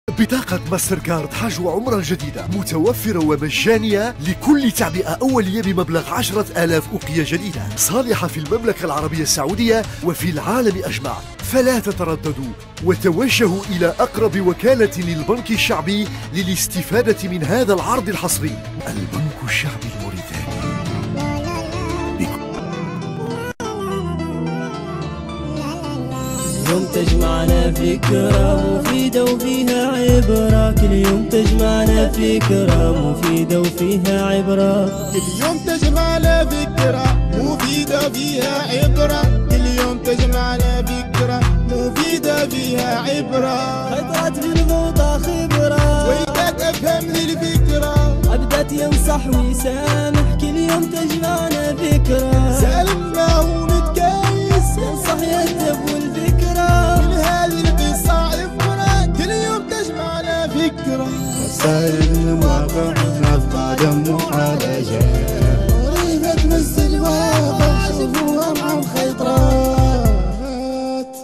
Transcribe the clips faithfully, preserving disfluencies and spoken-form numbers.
بطاقة ماستر كارد حج وعمرة جديدة متوفرة ومجانية لكل تعبئة أولية بمبلغ عشرة آلاف أوقية جديدة، صالحة في المملكة العربية السعودية وفي العالم أجمع. فلا تترددوا وتوجهوا إلى أقرب وكالة للبنك الشعبي للاستفادة من هذا العرض الحصري. البنك الشعبي الموريتاني. يوم تجمعنا فكرة مفيدة وفيها عبرة، كل يوم تجمعنا فكرة مفيدة وفيها عبرة، كل يوم تجمعنا فكرة مفيدة وفيها عبرة، كل يوم تجمعنا فكرة مفيدة وفيها عبرة. خطرت في الغوطة خبرة ويدك أفهم ذي الفكرة، أبدت ينصح ويسامح، كل يوم تجمعنا فكرة سالم ما هو متكيس ينصح يهتف والفكرة من هذه القصة عبرة، كل يوم تجمعنا فكرة. وسائل المواقع نبقى دم وعالجات، طريقة تمس الواقع شوفوها مع الخيطرات.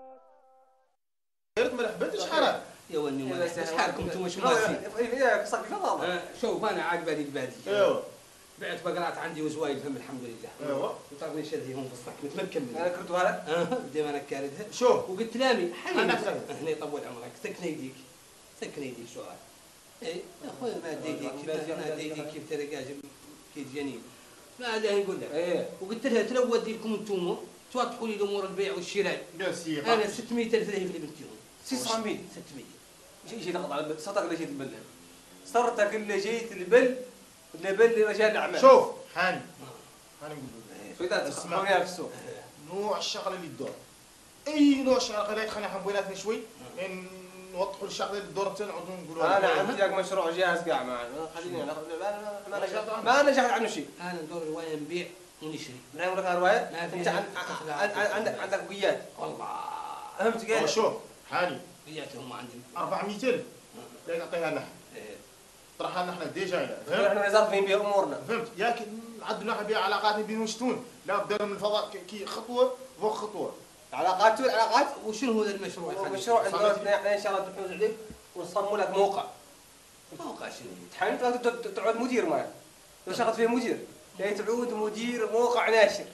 يا ريت ما لحبتش حرام يا ولدي ما شحالكم انتم مش ماشيين. ياك صاحبي فضل. شوف انا عاد بادي البادي. ايوا بعت بقرات عندي وزوايد فهم الحمد لله. ايوا وطرني شاديهم في الصك متمكن منها. انا كرتوها لك. اه ديما انا كاردها. شوف وقلت لامي حبيبي عندك خير. هنا يطول عمرك سكن يديك سكن يديك شو هذا؟ اي يا اخوي ما ديديك ما ديديك كيف ترى قاجل كيف جنين. ما هذا نقول لك. ايه وقلت لها تلو ودي لكم انتم توافقوا لي الامور البيع والشراء. بس انا ستمية ألف ذهب اللي بنتيهم. ستمية ستمية. شي شي نقطع البل صدق اللي جيت البل صرتك اللي جيت البل اللي بل لرجال الاعمال. شوف حاني حاني نقول لك فاذا تسمعني في السوق نوع الشغله اللي تدور اي نوع شغله قليل خلينا حنبويناتنا شوي لان نوضحوا الشغله اللي تدور نعودوا نقولوا انا عندي لك مشروع جاهز كاع معنا خليني انا ما انا ما انا جاهز عنه شيء. انا ندور روايه نبيع ونشري. لا نقول لك روايه انت عندك عندك بقيات والله فهمت كيف؟ شوف حاني بيعتهم عندي أربعمية ألف لا تعطيها لنا طرحها لنا احنا ديجا هنا احنا مزارفين بها امورنا فهمت ياك نعدلوا نحن بها علاقاتنا بين وشتون لا بدنا من الفضاء كي خطوه فوق خطوه علاقات والعلاقات. وشنو هذا المشروع؟ المشروع عندنا احنا ان شاء الله نحوز عليك ونصمموا لك موقع. موقع شنو؟ تحن تعود مدير معك لو شغلت فيه مدير لا تعود مدير موقع ناشر.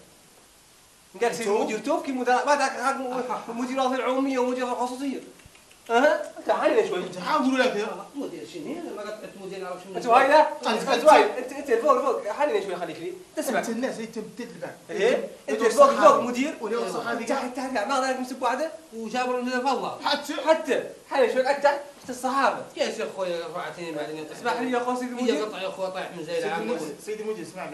قال سيدي مدير توف كي مدير ما ذاك مديرات العموميه ومديرات الخصوصيه. اها تعالي شوي تحاولوا لك مدير شنو؟ انا ما قلت مدير نعرف شنو. انت هاي لا انت انت انت الفوق الفوق حالي شوي خليك لي تسمع انت الناس اللي تبدل الباب ايه انت الفوق الفوق مدير ولو صحابي تحت تحت ما ذاك مسك واحده وجابوا لنا فضه حتى حتى حالي شوي تحت تحت الصحابه. يا شيخ خويا رفعتني بعدين اسمح لي يا اخو سيدي المدير. هي قطع يا اخويا طايح من زي العام. سيدي المدير اسمعني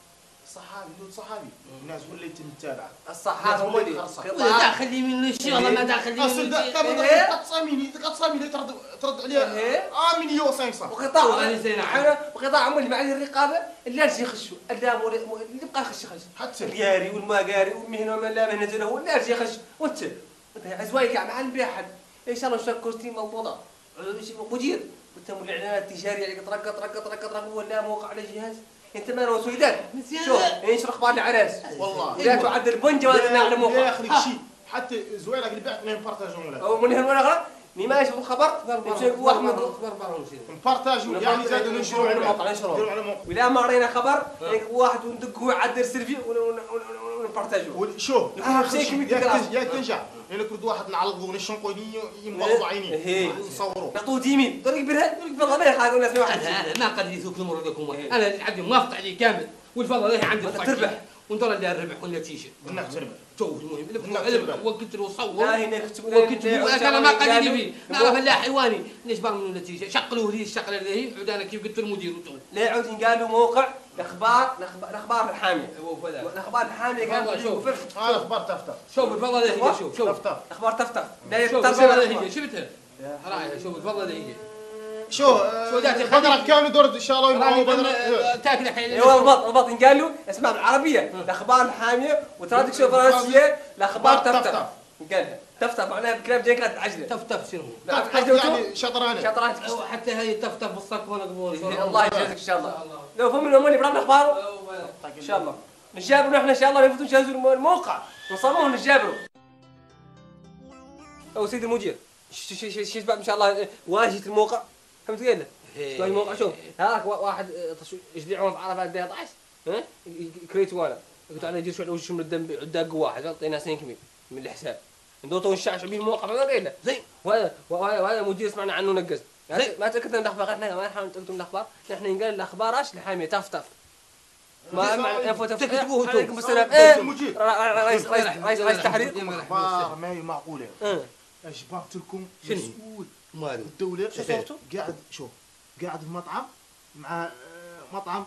صحابي دول صحابي الناس ولا يتم متابعه الصحابه هو اللي ولا داخل لي من الشغل ما داخل لي من الشغل قصاميني قصاميني ترد ترد عليها اه مليون وخمسمية وقطاع وقطاع عمل اللي معي الرقابه اللي يجي يخشوا اللي اللي بقى يخش يخش حتى الياري والماقاري والمهنه وما لا مهنه له اللي يجي يخش وانت ازواج كاع مع البيع ان شاء الله شكر كرسي موضوعه مدير قلت له الاعلانات التجاريه اللي طرق طرق طرق طرق ولا موقع على جهاز انت ما انا سويدان شوف ينشر اخبار العراس والله لا تعدل البنجه ولا على موقع لا يخليك شيء حتى زويلك اللي بعت لهم بارتاجون ولا او من هنا ولا غير ني ما يشوف الخبر واحد من نبارتاجو يعني زاد ننشروا على الموقع ننشروا على الموقع ولا ما رينا خبر واحد وندق هو يعدل سيرفي ونبارتاجو شوف يا تنجح لان كل واحد نعلقوا ونشنقوا ينبضوا عينيه نصوروا نعطوه ديمين طريق برها والله ما يخاف الناس ما واحد انا ما قد يثوك الامور هذوك انا عندي موافق عليه كامل والفضل له عندي تربح وندور على الربح والنتيجه قلنا تربح تو المهم وقلت له صور لا هنا كتبوا وقلت له انا ما قد فيه نعرف لا حيواني نجبر منه النتيجه شقلوا لي الشقله اللي هي عود انا كيف قلت للمدير وتو لا يعود قالوا موقع الاخبار الاخبار الحاميه الاخبار الحاميه قالوا شوف ها الاخبار تفتح شوف الفضل هي شوف شوف الاخبار تفتح لا الترجمه هي شفتها رايحه شوف الفضل هي شو شو داتي بقرة كامل دور ان شاء الله تاكل الحين ايوه البط البط قال له اسمع بالعربيه الاخبار الحاميه وترادك شو فرنسيه الاخبار تفتح قالها تفتح معناها بكلام جاي كانت عجله تفتف شنو؟ يعني شطرانه شطرانه حتى هي تفتف بالصك وانا قبوري الله يجازيك ان شاء الله لو فهم انهم اللي برا اخباره ان شاء الله نجابروا احنا ان شاء الله نفوتوا نجهزوا الموقع نصمموا نجابروا. او سيدي المدير شفت بعد ما شاء الله واجهه الموقع فهمت كيف؟ شفت الموقع شوف هذاك واحد جديع عمر في عرفه أحد عشر ها كريت وانا قلت انا يجي شوي وش من الدم عداق واحد عطينا سنين كمية من الحساب ندوتو نشعشع به الموقع ما قايل زين وهذا وهذا مدير سمعنا عنه نقز ما تكتب الاخبار احنا ما نحاول نكتب الاخبار نحن نقال الاخبار اش الحاميه تاف تاف ما ما انفو تكتبوه عليكم بالسلام ايه رئيس رئيس رئيس رئيس تحرير اخبار ما هي معقوله اجبرت لكم مسؤول مالو الدوله قاعد شوف قاعد في مطعم مع مطعم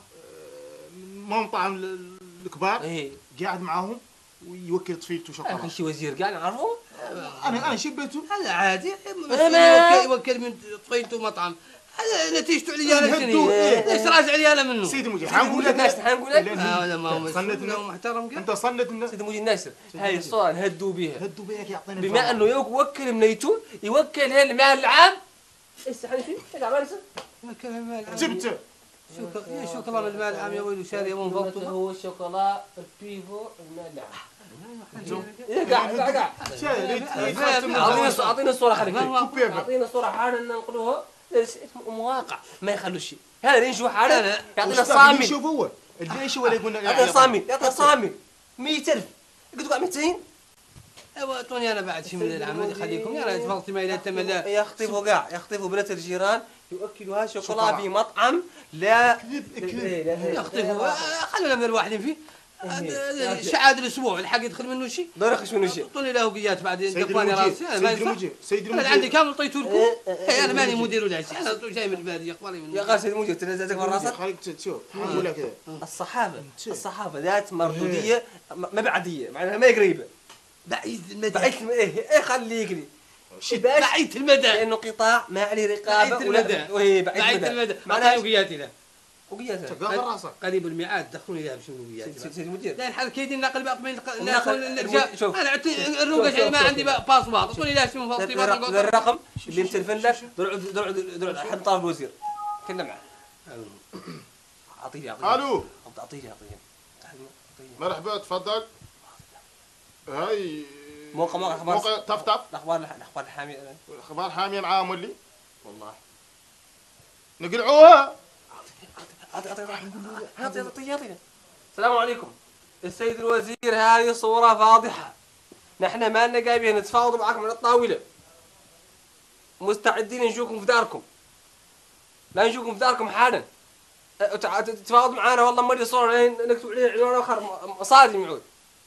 ما مطعم الكبار ايه قاعد معاهم ويوكل طفيلته شوكولاته شي وزير قاعد نعرفه انا انا شبيته هذا عادي يوكل من طفيلته مطعم هذا نتيجته عياله شنو؟ ايش راجع عياله منه؟ سيدي المدير حنقول لك حنقول لك هذا ما هو صندنا محترم انت صندنا سيدي المدير ناصر هاي الصوره نهدوا بها هدوا بيك يعطينا بما انه يوكل منيتون يوكل هي المال العام استحي فيه ايش عمل يوكل المال العام جبته شو شو كلام المال العام يا ويلو شاري من فوقته هو الشوكولا البيفو المال العام قاعد قاعد اعطينا اعطينا الصوره خليك اعطينا الصوره حالا ننقلوها مواقع ما يخلوا شيء هذا اللي نشوف حالا يعطينا صامي شوف هو ليش ولا يقول لنا يعطينا صامي يعطينا صامي مئة ألف قلت لك مئتين ايوا اعطوني انا بعد شيء من العمل خليكم يا رجل فلطي ما يتملى يخطفوا كاع يخطفوا بنات الجيران يؤكلوا هذا شوكولا في مطعم لا يخطفوا خلونا من الواحدين فيه شعاد الاسبوع الحق يدخل منه شيء دور يخش منه شيء اعطوني له قيات بعدين دفاني راسي سيد المدير سيد المدير انا عندي كامل طيته لكم انا ماني مدير ولا شيء انا جاي من الباديه اخباري من يا قاسم المدير تنزلتك من راسك خليك تشوف نقول لك كذا الصحافه الصحافه ذات مردوديه مبعديه معناها ما هي قريبه بعيد المدى بعيد ايه ايه خليك لي بعيد المدى لانه قطاع ما عليه رقابه بعيد المدى وهي بعيد المدى معناها وقياتي له وقياتها تقاطع راسك قريب الميعاد دخلوني لها بشنو وقياتي سيدي المدير لا الحال كيدي ناقل باقي من الرجال انا اعطي الروقه ما عندي باسبور اعطوني لها شنو فاصلي الرقم اللي متلفن لك درع درع درع حد طالب الوزير كنا معه اعطيني اعطيني الو اعطيني اعطيني مرحبا تفضل هاي موقع موقع اخبار موقع تف تف الاخبار الاخبار الحاميه الاخبار حاميه معاهم واللي والله نقلعوها اعطي اعطي اعطي اعطي اعطي السلام عليكم السيد الوزير هذه صورة فاضحة نحن ما لنا جايبين نتفاوض معكم على الطاولة مستعدين نشوفكم في داركم لا نشوفكم في داركم حالا تتفاوض معانا والله مري صورة نكتب عليه عنوان آخر صادم يعود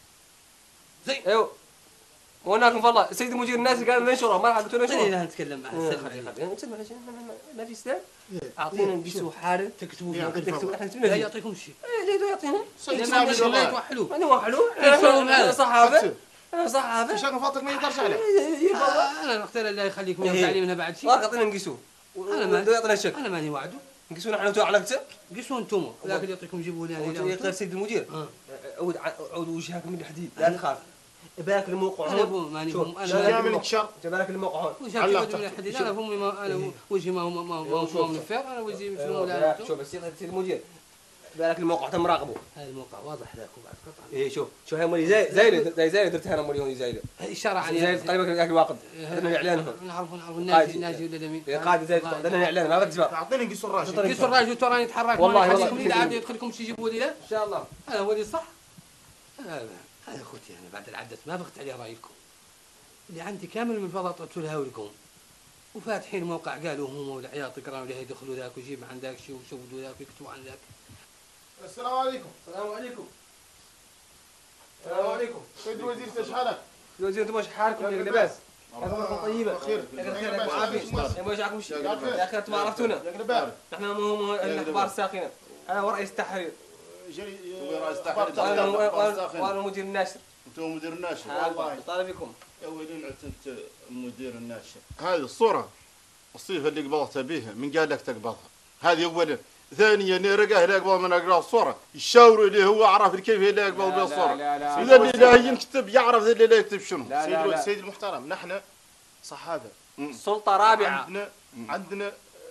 زين ايوه وهناكم والله السيد المدير الناس قال ننشره ما قلت له ننشره لا نتكلم معه نتكلم ما في سلام اعطينا نقيسوا حالا تكتبوا فيه تكتبوا احنا لا يعطيكم شيء لا يعطينا لا توحلوه انا وحلو صحافه صحافه ايش رايك فاطمه ما يقدرش عليه انا نختار الله يخليكم يرجع لي منها بعد شيء اعطينا نقيسوه انا ما يعطينا الشك انا ماني وعده نقيسوا نحن تو علقته قيسوا انتم لكن يعطيكم جيبوا لي انا يا سيد المدير عود عود وجهك من الحديد لا تخاف بالك الموقع هون ماني هم انا جاي شر بالك الموقع هون وش من الحديد انا فمي ما انا وجهي ما هو ما هو من الفير انا وجهي شنو لا شوف بس سيد المدير بالك الموقع تم مراقبه هذا الموقع واضح ذاك وبعد قطع ايه شوف شوف هاي مولي زي زي زي زي درتها انا مولي هون زي اشاره عن زي قريبا ذاك الواقد درنا اعلانهم نعرف نعرف الناجي الناجي ولا اليمين قاعد زي درنا اعلان ما بدي اعطيني قيس الراجل قيس الراجل وتراني يتحرك والله يخليكم لي عاد يدخلكم شي يجيبوا لي لا ان شاء الله هذا هو اللي صح هذا اخوتي انا بعد العدس ما بغت عليه رايكم اللي عندي كامل من فضل قلت لها ولكم وفاتحين موقع قالوا هم والعياط يقراوا لها يدخلوا ذاك ويجيب عن ذاك شيء ويسودوا ذاك ويكتبوا عن ذاك. السلام عليكم. السلام عليكم. السلام عليكم. سيد الوزير ايش حالك؟ الوزير انتم ايش حالكم يا لباس؟ اخباركم طيبه؟ خير. خير وعافيه. يا ابو جاكم شيء؟ يا اخي انتم عرفتونا. نحن مو الاخبار الساخنه. انا ورئيس التحرير. جري رئيس التحرير. وانا مدير الناشر. انتم مدير الناشر. والله طالب بكم. اولين انت مدير الناشر. هذه الصوره الصيغه اللي قبضتها بها من قال لك تقبضها؟ هذه اولا. ثانيا اللي رقاه لا يقبض من اقرا الصوره يشاوروا ليه هو عرف كيف لا يقبض بها الصوره. اذا اللي لا يكتب يعرف اللي لا يكتب شنو. سيد سيد المحترم نحن صحافه سلطه رابعه عندنا عندنا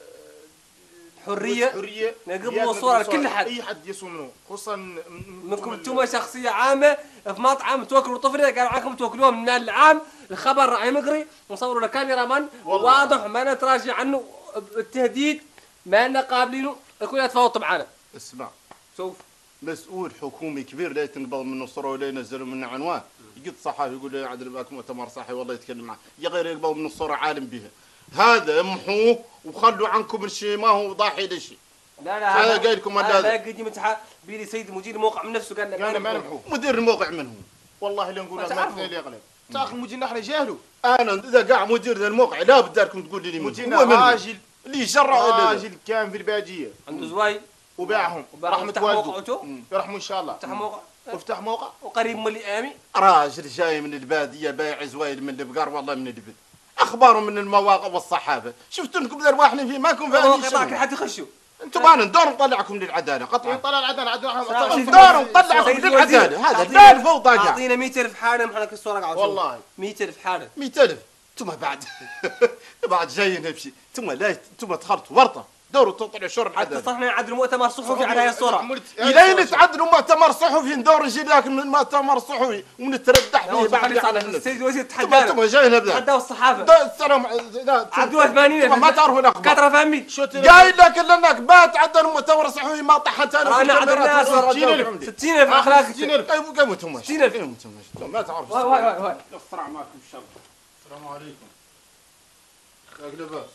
حريه حريه نقبضوا صور لكل حد اي حد يسوى منه خصوصا منكم انتم شخصيه عامه في مطعم توكلوا طفله قالوا عنكم توكلوها من المال العام الخبر راعي مقري ونصوروا له كاميرا مان واضح ما نتراجع عنه التهديد ما لنا قابلينه الكل يتفاوض معنا. اسمع شوف مسؤول حكومي كبير لا يتنقبض منه الصوره ولا ينزلوا منه عنوان يقد صحافي يقول له عدل باك مؤتمر صحي والله يتكلم معه يا غير يقبض من الصوره عالم بها. هذا امحوه وخلوا عنكم الشيء ما هو ضاحي لشيء. لا لا هذا قايل لكم هذا لا قديم متحا بيلي سيد مدير الموقع من نفسه قال لك انا ما نمحوه مدير الموقع منهم والله اللي نقول ما ما يا غلب تاخذ مديرنا احنا جاهلوا. انا اذا قاع مدير الموقع لا بداركم تقول لي مديرنا راجل اللي شرع راجل كان في الباديه عنده زوايد وباعهم رحمة والده يرحمه ان شاء الله فتح موقع وفتح موقع وقريب من اللي امي راجل جاي من الباديه بايع زوايد من البقار والله من البد اخباره من المواقع والصحافه شفتوا انكم ذرواحني فيه ماكم فاهمين شنو قطعك حد يخشوا انتم انا ندور نطلعكم للعداله قطعا طلع العداله عدنا ندور نطلعكم للعداله هذا لا الفوضى قاعد اعطينا مئة ألف حاله محنك الصوره قاعد والله مئة ألف حاله مئة ألف ثم بعد بعد جايين بشيء ثم لا ثم دخلت ورطه دوروا تطلعوا شر العداله اتصلنا نعدل مؤتمر صحفي على هاي الصوره الين تعدلوا مؤتمر صحفي ندور نجي لك من المؤتمر الصحفي ونتردح فيه بعد السيد الوزير تحدانا ثم جايين ابدا تحداوا الصحافه السلام عدوا ثمانين ما تعرفوا الاخبار كثره فهمي قايل لك لانك بات عدل مؤتمر صحفي ما طحت انا انا عدل الناس ستين ألف ستين ألف اخلاق ستين ألف كم انتم ستين ألف ما تعرف واي واي واي الصراع معكم الشر. السلام عليكم يا قلباس.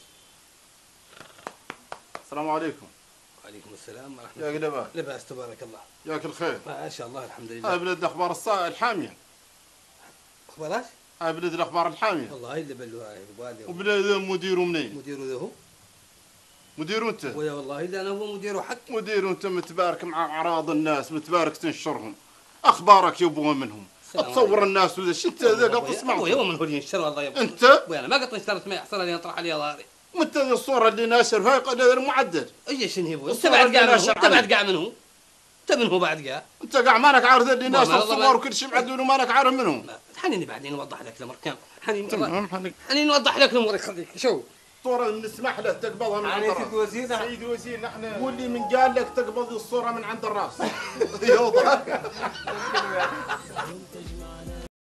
السلام عليكم. وعليكم السلام ورحمة يا الله. قلباس. لباس تبارك الله. ياك الخير. ما شاء الله الحمد لله. هاي بلد الاخبار الصا الحاميه. اخبار ايش؟ هاي بلد الاخبار الحاميه. والله اللي بلوها والي. وبلد مديره منين؟ مديره ذا هو. مديره انت؟ ويا والله الا انا هو مديره حق. مديره انت متبارك مع اعراض الناس متبارك تنشرهم. اخبارك يبغوا منهم. تصور الناس ولا شو انت ذا قط تسمع. هو يوم من هو اللي ينشر الله يبغى. انت؟ وانا ما قط اشتريت ما يحصل لي اطرح علي ظهري. وانت الصوره اللي ناشر فيها غير معدل. اي شنو هي انت بعد قاع منه انت بعد قاع منه انت منه بعد قاع انت قاع مالك عارف اللي ناشر الصور وكل شيء معدل ومالك عارف منهم. حنيني بعدين نوضح لك الامر كم حنين حنين نوضح لك الامور يخليك شو الصورة نسمح له تقبضها من عند الراس. سيد وزير سيد وزير نحن واللي من قال لك تقبض الصورة من عند الراس. يوضح